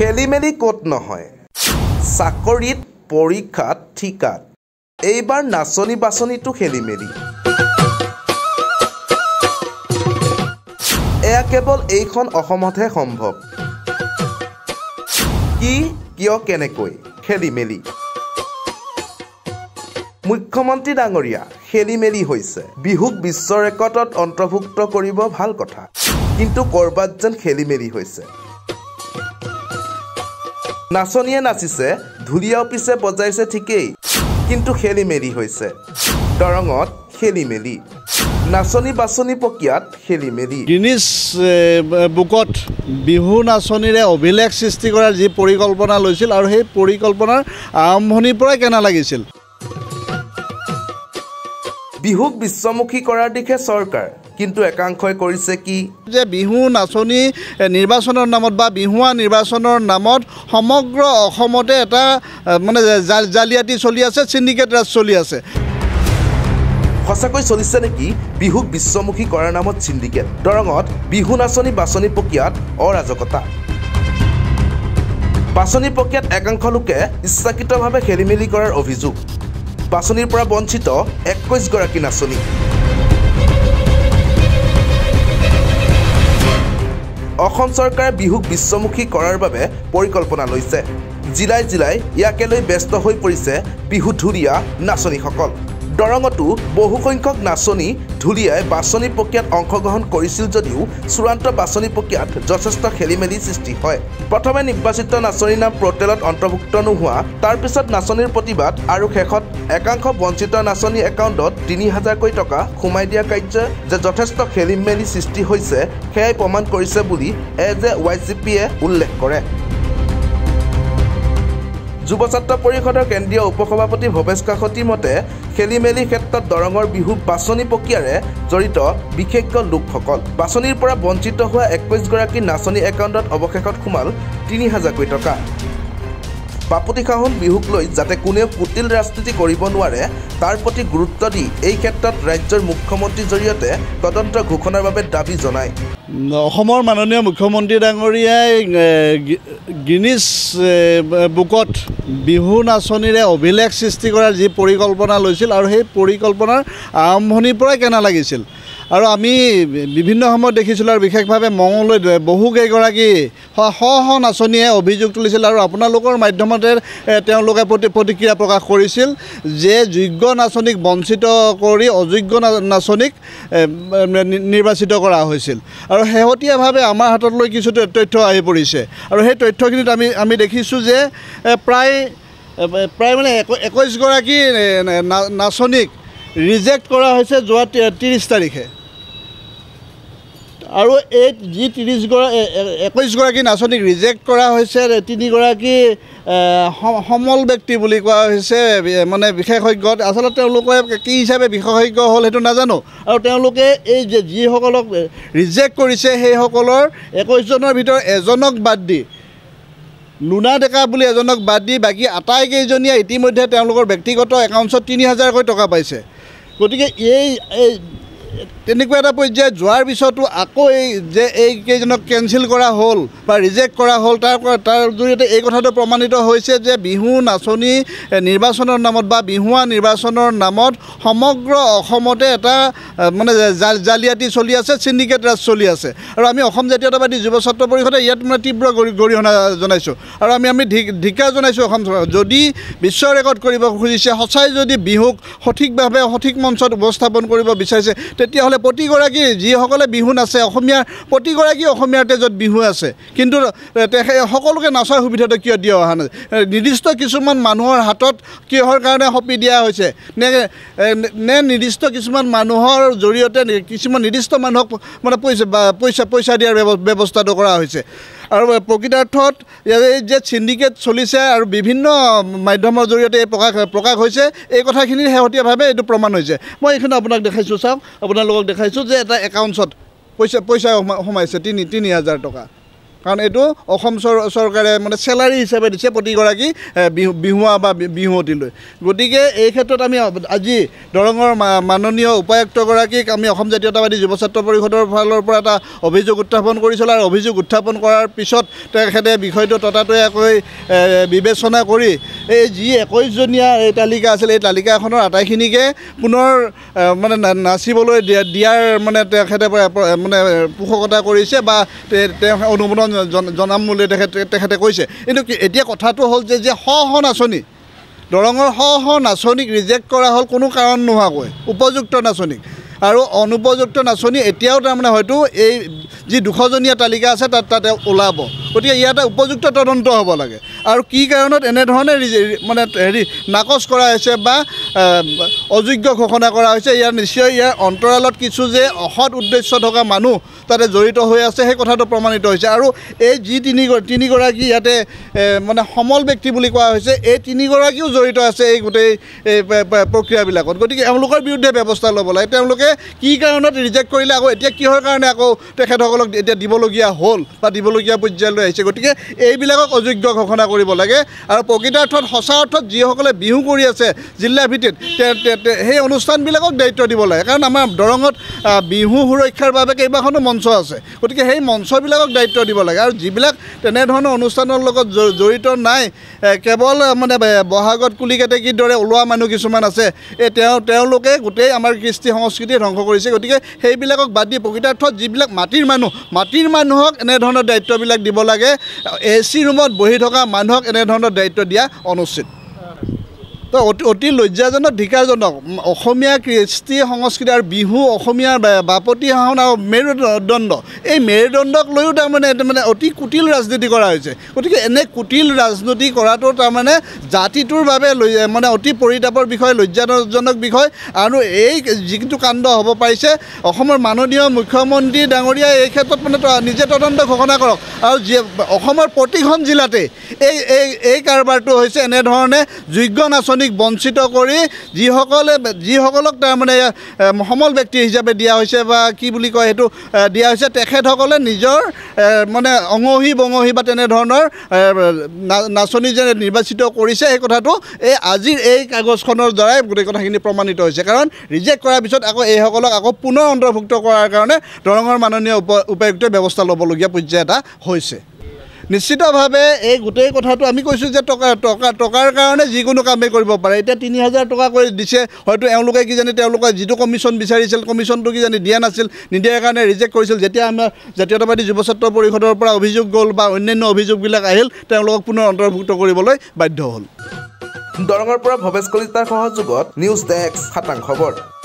খেলিমেলি ক'ত নহয় চাকৰিত পৰীক্ষাত ঠিকাত এইবাৰ নাচনি বাছনিটো খেলিমেলি এয়া কেৱল এইখন অসমতহে সম্ভৱ কি কিয় কেনেকৈ খেলিমেলি মুখ্যমন্ত্ৰী ডাঙৰীয়া খেলিমেলি হৈছে বিহুক বিশ্ব ৰেকৰ্ডত অন্তৰ্ভুক্ত কৰিব ভাল কথা কিন্তু কৰবাত যেন খেলিমেলি হৈছে নাচনিয়ে নাচিছে ধুলিয়া অফিসে বজাইছে ঠিকই কিন্তু খেলিমেলি হৈছে দৰঙত খেলিমেলি নাচনি বাছনি প্ৰক্ৰিয়াত খেলিমেলি গিনিছ বুকত বিহু নাচনিৰে অভিলেখ সৃষ্টি কৰাৰ যি পৰিকল্পনা লৈছিল আৰু সেই পৰিকল্পনাৰ আৰম্ভণিৰ পৰাই কেনা লাগিছিল বিহুক বিশ্বমুখী কৰাৰ দিশে চৰকাৰ কিন্তু একাংশই কৰিছে কি যে বিহু নাচনি নিৰ্বাচনৰ নামত বা বিহুৱা নিৰ্বাচনৰ নামত সমগ্ৰ অসমতে এটা মানে জালিয়াতি চলি আছে সিন্ডিকেট ৰাজ চলি আছে সঁচাকৈ চলিছে নেকি বিহুক বিশ্বমুখী কৰাৰ নামত সিন্ডিকেট দৰঙত বিহু নাচনি বাছনি প্ৰক্ৰিয়াত অৰাজকতা বাছনি প্ৰক্ৰিয়াত একাংশ লোকে ইচ্ছাকৃতভাৱে খেলিমেলি কৰাৰ অভিযোগ বাছনিৰ পৰা বঞ্চিত 21 গৰাকী নাচনি অসম চৰকাৰে বিহুক বিশ্বমুখী কৰাৰ বাবে পৰিকল্পনা লৈছে জিলাই জিলাই ইয়াকে লৈ ব্যস্ত হৈ পৰিছে বিহু ধুলিয়া নাচনিসকল দৰঙতো বহু সংখ্যক নাচনি ধুলিয়াই বাছনি প্ৰক্ৰিয়াত অংশগ্ৰহণ কৰিছিল যদিও চূড়ান্ত বাছনি প্ৰক্ৰিয়াত যথেষ্ট খেলিমেলি সৃষ্টি হয় প্ৰথমে নিৰ্বাচিত নাচনিৰ নাম পৰ্টেলত অন্তৰ্ভুক্ত নোহোৱা তাৰ পিছত নাচনিৰ প্ৰতিবাদ আৰু শেষত একাংশ বঞ্চিত নাচনি একাউণ্টত ৩০০০ কোটি টকা সোমাই দিয়া কাৰ্য যে যথেষ্ট খেলিমেলি সৃষ্টি হৈছে সেয়াই প্ৰমাণ কৰিছে বুলি YCPয়ে উল্লেখ কৰে যুৱ ছাত্ৰ পৰিষদৰ কেন্দ্ৰীয় উপসভাপতি ভৱেশ কাকতিৰ মতে খেলিমেলি ক্ষেত্ৰত দৰঙৰ বিহু বাছনি প্ৰক্ৰিয়াৰে জড়িত বিশেষজ্ঞ লোকসকল বাছনিৰ পৰা বঞ্চিত হোৱা 21 গৰাকী নাচনি একাউণ্টত অৱশেষত সোমাল ৩০০০ কোটি টকা বাপুতি খাহন বিহুক লৈ যাতে কোনেও কুটিল ৰাজনীতি কৰিব নোৱাৰে তাৰ প্ৰতি গুৰুত্ব দি এই ক্ষেত্ৰত ৰাজ্যৰ মুখ্যমন্ত্ৰীৰ জৰিয়তে তদন্ত ঘোষণাৰ বাবে দাবী জনায় অসমৰ মাননীয় মুখ্যমন্ত্ৰী ডাঙৰীয়াই গিনিছ বুকত বিহু নাচনিৰে অভিলেখ সৃষ্টি কৰাৰ যি পৰিকল্পনা লৈছিল আৰু সেই পৰিকল্পনাৰ আৰম্ভণিৰ পৰাই কেনা লাগিছিল আৰু আমি বিভিন্ন সময়ত দেখিছিলোঁ আৰু বিশেষভাৱে মঙলদৈত বহুকেইগৰাকী শ নাচনিয়ে অভিযোগ তুলিছিল আৰু আপোনালোকৰ মাধ্যমতে তেওঁলোকে প্ৰতিক্ৰিয়া প্ৰকাশ কৰিছিল যে যোগ্য নাচনিক বঞ্চিত কৰি অযোগ্য নাচনিক নিৰ্বাচিত কৰা হৈছিল আৰু শেহতীয়াভাৱে আমাৰ হাতলৈ কিছু তথ্য আহি পৰিছে আৰু সেই তথ্যখিনিত আমি দেখিছোঁ যে প্ৰায় মানে 21 গৰাকী নাচনিক ৰিজেক্ট কৰা হৈছে যোৱা 30 তাৰিখে আৰু এই যি 21 গৰাকী নাচনিক ৰিজেক্ট কৰা হৈছে 3 গৰাকী সমল ব্যক্তি বুলি কোৱা হৈছে মানে বিশেষজ্ঞ আচলতে তেওঁলোকে কি হিচাপে বিশেষজ্ঞ হ'ল সেইটো নাজানো আৰু তেওঁলোকে এই যে যিসকলক ৰিজেক্ট কৰিছে সেইসকলৰ 21 জনৰ ভিতৰত এজনক বাদ দি লুনা ডেকা বুলি এজনক বাদ দি বাকী আটাইকেইজনীয়ে ইতিমধ্যে তেওঁলোকৰ ব্যক্তিগত একাউণ্টছত ৩০০০ কোটি টকা পাইছে গতিকে এই তেনেকুৱা এটা পৰ্যায়ত যোৱাৰ পিছতো আকৌ এই কেইজনক কেঞ্চেল কৰা হ'ল বা ৰিজেক্ট কৰা হ'ল তাৰ জৰিয়তে এই কথাটো প্ৰমাণিত হৈছে যে বিহু নাচনি নিৰ্বাচনৰ নামত বা বিহুৱা নিৰ্বাচনৰ নামত সমগ্ৰ অসমতে এটা মানে জালিয়াতি চলি আছে সিন্ডিকেট ৰাজ চলি আছে আৰু আমি অসম জাতীয়তাবাদী যুৱ ছাত্ৰ পৰিষদে ইয়াত মানে তীব্ৰ গৰিহণা জনাইছোঁ আৰু আমি ধিক্কাৰ জনাইছোঁ অসম চৰকাৰ যদি বিশ্ব ৰেকৰ্ড কৰিব খুজিছে সঁচাই যদি বিহুক সঠিকভাৱে সঠিক মঞ্চত উপস্থাপন কৰিব বিচাৰিছে তেতিয়াহ'লে প্ৰতিগৰাকী যিসকলে বিহু নাচে অসমীয়াৰ প্ৰতিগৰাকী অসমীয়াৰ তেজত বিহু আছে কিন্তু সকলোকে নাচাৰ সুবিধাটো কিয় দিয়া অহা নাই নিৰ্দিষ্ট কিছুমান মানুহৰ হাতত কিহৰ কাৰণে সঁপি দিয়া হৈছে নে নিৰ্দিষ্ট কিছুমান মানুহৰ জৰিয়তে কিছুমান নিৰ্দিষ্ট মানুহক মানে পইচা দিয়াৰ ব্যৱস্থাটো কৰা হৈছে আৰু প্ৰকৃতাৰ্থত এই যে সিন্ডিকেট চলিছে আৰু বিভিন্ন মাধ্যমৰ জৰিয়তে প্ৰকাশ হৈছে এই কথাখিনি শেহতীয়াভাৱে এইটো প্ৰমাণ হৈছে মই এইখিনি আপোনাক দেখাইছোঁ চাওক আপোনালোকক দেখাইছোঁ যে এটা একাউণ্টছত পইচা সোমাইছে ৩০০০ টকা কাৰণ এইটো অসম চৰকাৰে মানে চেলাৰী হিচাপে দিছে প্ৰতিগৰাকী বিহুৱা বা বিহুৱতীলৈ গতিকে এই ক্ষেত্ৰত আমি আজি দৰঙৰ মাননীয় উপায়ুক্তগৰাকীক আমি অসম জাতীয়তাবাদী যুৱ ছাত্ৰ পৰিষদৰ ফালৰ পৰা এটা অভিযোগ উত্থাপন কৰিছিলোঁ আৰু অভিযোগ উত্থাপন কৰাৰ পিছত তেখেতে বিষয়টো ততাতৈয়াকৈ বিবেচনা কৰি এই যি 21জনীয়া এই তালিকা আছিল এই তালিকাখনৰ আটাইখিনিকে পুনৰ মানে নাচিবলৈ দিয়াৰ মানে তেখেতে মানে পোষকতা কৰিছে বা তেওঁ অনুমোদন জনাম বুলি তেখেতে কৈছে কিন্তু এতিয়া কথাটো হ'ল যে নাচনী দৰঙৰ নাচনীক ৰিজেক্ট কৰা হ'ল কোনো কাৰণ নোহোৱাকৈ উপযুক্ত নাচনীক আৰু অনুপযুক্ত নাচনী এতিয়াও তাৰমানে হয়তো এই যি 200জনীয়া তালিকা আছে তাতে ওলাব গতিকে ইয়াতে উপযুক্ত তদন্ত হ'ব লাগে আৰু কি কাৰণত এনেধৰণে মানে নাকচ কৰা হৈছে বা অযোগ্য ঘোষণা কৰা হৈছে ইয়াৰ নিশ্চয় ইয়াৰ অন্তৰালত কিছু যে অসৎ উদ্দেশ্য থকা মানুহ তাতে জড়িত হৈ আছে সেই কথাটো প্ৰমাণিত হৈছে আৰু এই যি তিনিগৰাকী ইয়াতে মানে সমল ব্যক্তি বুলি কোৱা হৈছে এই তিনিগৰাকীও জড়িত আছে এই গোটেই প্ৰক্ৰিয়াবিলাকত গতিকে এওঁলোকৰ বিৰুদ্ধে ব্যৱস্থা ল'ব লাগে তেওঁলোকে কি কাৰণত ৰিজেক্ট কৰিলে আকৌ এতিয়া কিহৰ কাৰণে আকৌ তেখেতসকলক এতিয়া দিবলগীয়া হ'ল বা দিবলগীয়া পৰ্যায়লৈ আহিছে গতিকে এইবিলাকক অযোগ্য ঘোষণা কৰিব লাগে আৰু প্ৰকৃতাৰ্থত সঁচা অৰ্থত যিসকলে বিহু কৰি আছে জিলা ভিত্তিত সেই অনুষ্ঠানবিলাকক দায়িত্ব দিব লাগে কাৰণ আমাৰ দৰঙত বিহু সুৰক্ষাৰ বাবে কেইবাখনো মঞ্চ আছে গতিকে সেই মঞ্চবিলাকক দায়িত্ব দিব লাগে আৰু যিবিলাক তেনেধৰণৰ অনুষ্ঠানৰ লগত জড়িত নাই কেৱল মানে বহাগত কুলি কেতেকীৰ দৰে ওলোৱা মানুহ কিছুমান আছে এই তেওঁলোকে গোটেই আমাৰ কৃষ্টি সংস্কৃতি ধ্বংস কৰিছে গতিকে সেইবিলাকক বাদ দি প্ৰকৃতাৰ্থত যিবিলাক মাটিৰ মানুহক এনেধৰণৰ দায়িত্ববিলাক দিব লাগে AC ৰুমত বহি থকা মানুহক এনেধৰণৰ দায়িত্ব দিয়া অনুচিত তো অতি লজ্জাজনক ধিকাৰজনক অসমীয়া কৃষ্টি সংস্কৃতি আৰু বিহু অসমীয়াৰ বাপতি সাহোন আৰু মেৰুদণ্ড এই মেৰুদণ্ডক লৈও তাৰমানে অতি কুটিল ৰাজনীতি কৰা হৈছে গতিকে এনে কুটিল ৰাজনীতি কৰাটো তাৰমানে জাতিটোৰ বাবে মানে অতি পৰিতাপৰ বিষয় লজ্জাজনক বিষয় আৰু এই যিটো কাণ্ড হ'ব পাৰিছে অসমৰ মাননীয় মুখ্যমন্ত্ৰী ডাঙৰীয়াই এই ক্ষেত্ৰত মানে নিজে তদন্ত ঘোষণা কৰক আৰু অসমৰ প্ৰতিখন জিলাতে এই কাৰবাৰটো হৈছে এনেধৰণে যোগ্য নাচনী বঞ্চিত কৰি যিসকলক তাৰমানে সমল ব্যক্তি হিচাপে দিয়া হৈছে বা কি বুলি কয় সেইটো দিয়া হৈছে তেখেতসকলে নিজৰ মানে অঙহী বঙহী বা তেনেধৰণৰ নাচনী যে নিৰ্বাচিত কৰিছে এই কথাটো এই আজিৰ এই কাগজখনৰ দ্বাৰাই গোটেই কথাখিনি প্ৰমাণিত হৈছে কাৰণ ৰিজেক্ট কৰাৰ পিছত আকৌ এইসকলক আকৌ পুনৰ অন্তৰ্ভুক্ত কৰাৰ কাৰণে দৰঙৰ মাননীয় উপায়ুক্তই ব্যৱস্থা ল'বলগীয়া পৰ্যায় এটা হৈছে নিশ্চিতভাৱে এই গোটেই কথাটো আমি কৈছোঁ যে টকাৰ কাৰণে যিকোনো কামেই কৰিব পাৰে এতিয়া 3000 টকা কৰি দিছে হয়তো এওঁলোকে কিজানি তেওঁলোকে যিটো কমিশ্যন বিচাৰিছিল কমিশ্যনটো কিজানি দিয়া নাছিল নিদিয়াৰ কাৰণে ৰিজেক্ট কৰিছিল যেতিয়া আমাৰ জাতীয়তাবাদী যুৱ ছাত্ৰ পৰিষদৰ পৰা অভিযোগ গ'ল বা অন্যান্য অভিযোগবিলাক আহিল তেওঁলোকক পুনৰ অন্তৰ্ভুক্ত কৰিবলৈ বাধ্য হ'ল দৰঙৰ পৰা ভৱেশ কলিতাৰ সহযোগত নিউজ ডেস্ক খাটাং খবৰ।